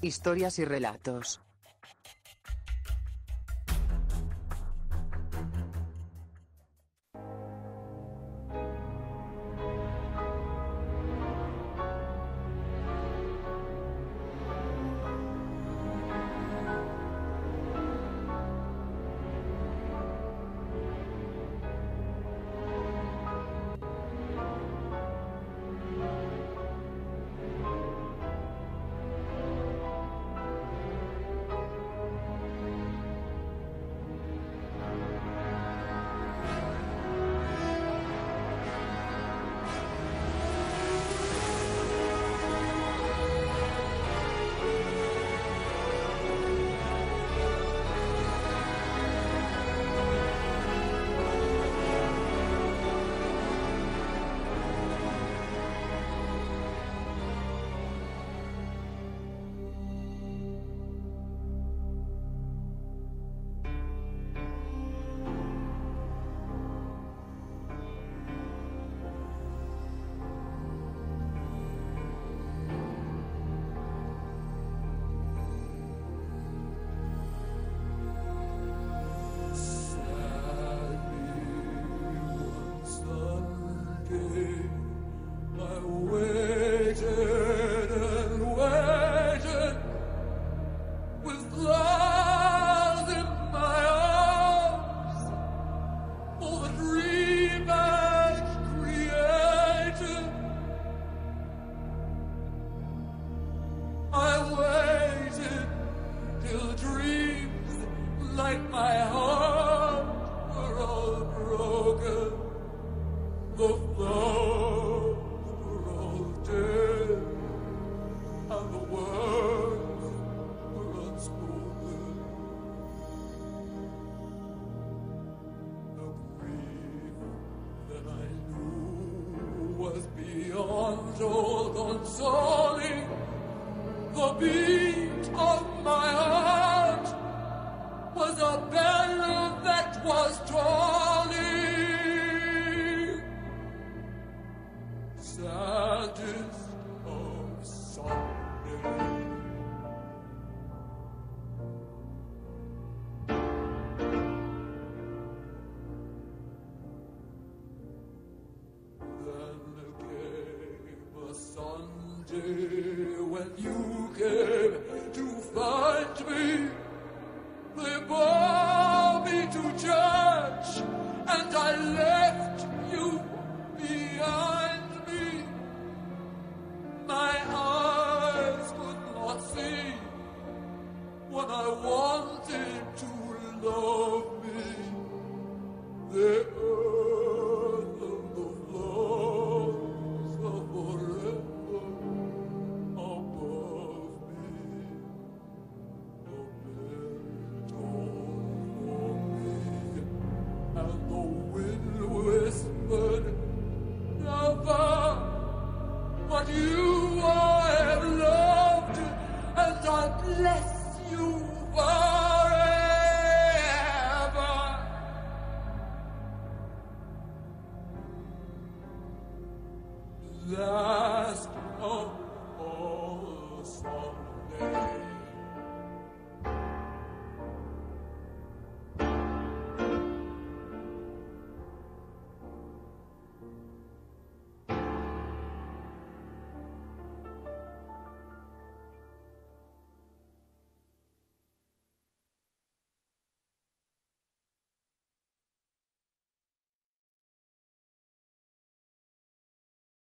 Historias y relatos. When you came to find me, they bore me to church, and I left you behind me. My eyes could not see when I wanted to love me. The earth and the flowers are forever above me. A bed for me, and the wind whispered, never, but you I have loved, and I bless you.